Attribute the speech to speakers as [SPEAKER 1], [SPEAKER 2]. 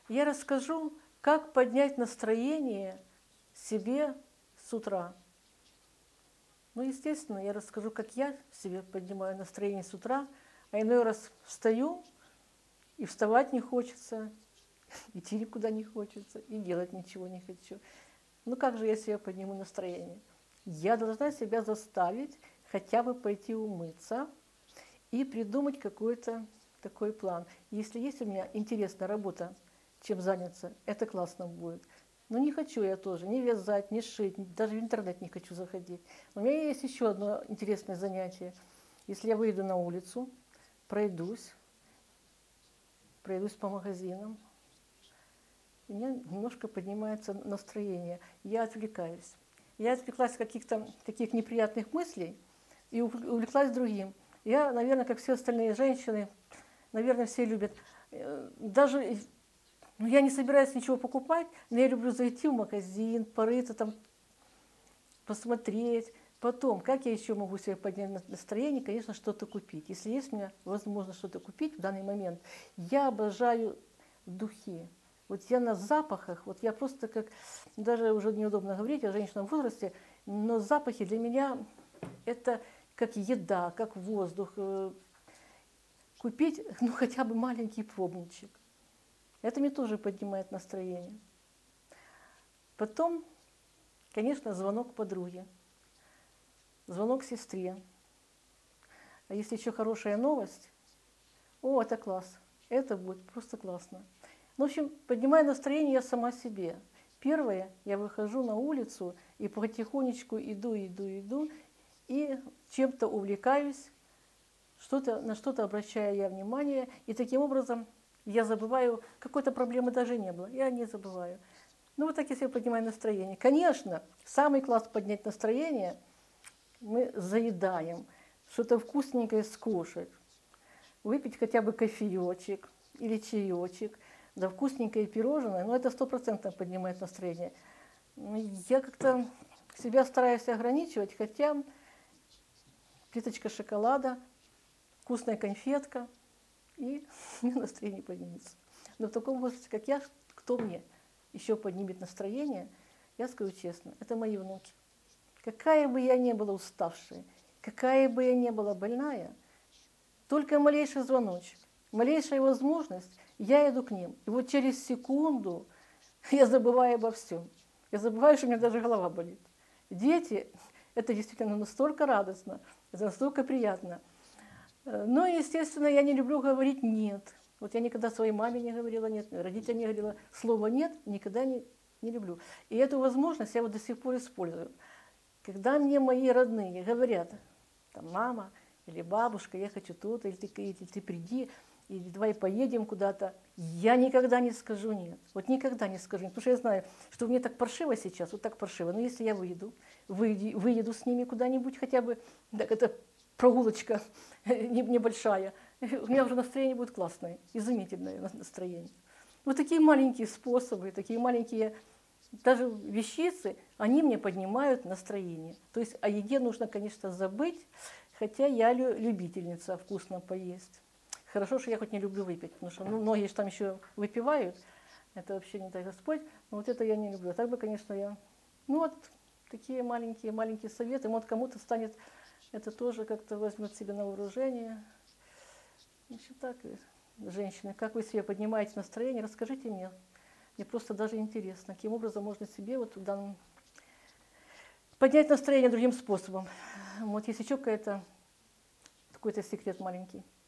[SPEAKER 1] я расскажу, как поднять настроение себе с утра. Ну, естественно, я расскажу, как я себе поднимаю настроение с утра, а иной раз встаю, и вставать не хочется, идти никуда не хочется, и делать ничего не хочу. Ну, как же я себе подниму настроение? Я должна себя заставить хотя бы пойти умыться и придумать какой-то такой план. Если есть у меня интересная работа, чем заняться, это классно будет. Но не хочу я тоже ни вязать, ни шить, даже в интернет не хочу заходить. У меня есть еще одно интересное занятие. Если я выйду на улицу, пройдусь по магазинам, у меня немножко поднимается настроение, я отвлекаюсь. Я отвлеклась от каких-то таких неприятных мыслей и увлеклась другим. Я, наверное, как все остальные женщины, наверное, все любят, даже я не собираюсь ничего покупать, но я люблю зайти в магазин, порыться там, посмотреть. Потом, как я еще могу себе поднять настроение, конечно, что-то купить. Если есть у меня возможность что-то купить в данный момент, я обожаю духи. Вот я на запахах, вот я просто как, даже уже неудобно говорить о женщинном возрасте, но запахи для меня это как еда, как воздух. Купить, ну, хотя бы маленький пробничек. Это мне тоже поднимает настроение. Потом, конечно, звонок подруге, звонок сестре. А если еще хорошая новость, о, это класс, это будет просто классно. Ну, в общем, поднимаю настроение я сама себе. Первое, я выхожу на улицу и потихонечку иду, и чем-то увлекаюсь, на что-то обращаю я внимание, и таким образом я забываю, какой-то проблемы даже не было, я не забываю. Ну, вот так я себе поднимаю настроение. Конечно, самый класс поднять настроение, мы заедаем, что-то вкусненькое скушать, выпить хотя бы кофеечек или чаечек, да вкусненькое пирожное, но это 100% поднимает настроение. Я как-то себя стараюсь ограничивать, хотя плиточка шоколада, вкусная конфетка, и у меня настроение поднимется. Но в таком возрасте, как я, кто мне еще поднимет настроение, я скажу честно, это мои внуки. Какая бы я ни была уставшая, какая бы я ни была больная, только малейший звоночек, малейшая возможность, я иду к ним. И вот через секунду я забываю обо всем. Я забываю, что у меня даже голова болит. Дети, это действительно настолько радостно, это настолько приятно. Но, естественно, я не люблю говорить «нет». Вот я никогда своей маме не говорила «нет», родителям не говорила слово «нет», никогда не люблю. И эту возможность я вот до сих пор использую. Когда мне мои родные говорят, там, мама или бабушка, я хочу тут, или ты приди, или давай поедем куда-то, я никогда не скажу «нет». Вот никогда не скажу «нет», потому что я знаю, что мне так паршиво сейчас, вот так паршиво. Но если я выеду с ними куда-нибудь хотя бы, так это прогулочка небольшая, у меня уже настроение будет классное, изумительное настроение. Вот такие маленькие способы, такие маленькие даже вещицы, они мне поднимают настроение. То есть о еде нужно, конечно, забыть, хотя я любительница вкусно поесть. Хорошо, что я хоть не люблю выпить, потому что многие же там еще выпивают, это вообще не дай Господь, но вот это я не люблю. Так бы, конечно, я... Ну вот такие маленькие советы, может, кому-то станет, это тоже как-то возьмет себе на вооружение. В общем, так, женщины, как вы себе поднимаете настроение, расскажите мне. Мне просто даже интересно, каким образом можно себе вот в данном... поднять настроение другим способом. Вот есть еще какой-то секрет маленький.